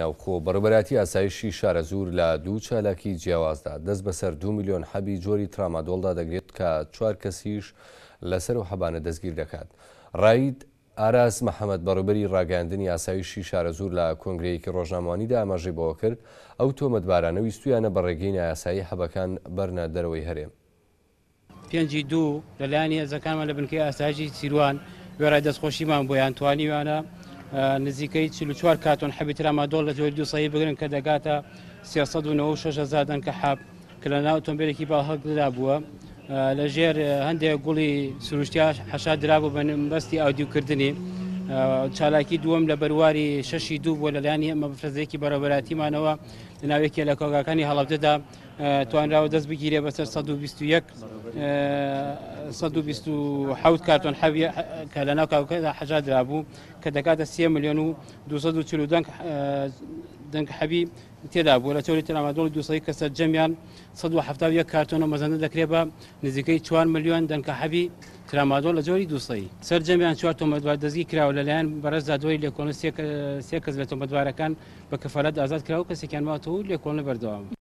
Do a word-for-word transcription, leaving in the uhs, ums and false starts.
ناوخۆ بەڕێوەبەراتی ئاسایشی شارەزور لە دوو چالاکی جیاوازدا دەست بەسەر دو میلیۆن حەبی جۆری ترامادۆڵدا دەگرێت کە چوار کەسیش لەسەر و حەبانە دەستگیر دەکات. ڕاید ئاراس محەممەد بەڕێوەبەری ڕاگەاندنی ئاسایشی شارەزور لە کۆنگرەیەکی ڕۆژنامەوانیدا ئاماژەی بەوە کرد ئەو تۆمەتبارانە ویستویانە بە ڕێگەی نایاسایی حەبەکان بەرنە دەرەوەی هەرێم. پێنجی دوو لەلایەن هێزەکانمان لە بنکەی ئاسایشی سیروان وێڕای دەستخۆشیمان بۆیان توانیوانە نزیکەی چل و چوار کارتۆن حەبی ترامادۆڵ لە جۆری دووسەیی بگرن کە دەگاتە سێسەد و نەوە و شەش هەزار دەنکە حەب کە لە ناو ئۆتۆمبیلێکی باڵهەڵگردا بووە لە ژێر هەندێک گوڵی سروشتیا حەشا درابوو بە بەستی ئاودیوکردنی. چالاکی دووەم لە بەرواری شەشی دوو بووە لەلایەن ئێمە بەفرەزەیەکی بەڕێوەبەراتیمانەوە لە ناوێکی لە کۆگاکانی هەڵەبجەدا توانراوە دەست بگیرێ بەسەر سەد و بیست و یەک سەد و بیست و حەوت کارتۆن حەوی کە لە ناو کاوکەدا حەجا درابوو کە دەکاتە سێ ملیۆن و دووسەد و چل و دەنگ حەبی تێدا بووە لە چۆری ترامادۆڵی دووسەیی کە سەرجەمیان سەد و هەفتاد و یەک کارتۆنە مەزەندە دەکرێت بە نزیکەی چوار ملیۆن دەنگە حەبی ترامادۆڵ لە جۆری دووسەیی. سەرجەمیان چوار تۆمەتبار دەستگیر کراوە لەلایەن بەرەزدا دوای لێکۆڵین سێ کەس لە تۆمەتبارەکان بە کەفالەت ئازاد کراوە کەسێکیان ماوەتەوە و لێکۆڵینە بەردەوام.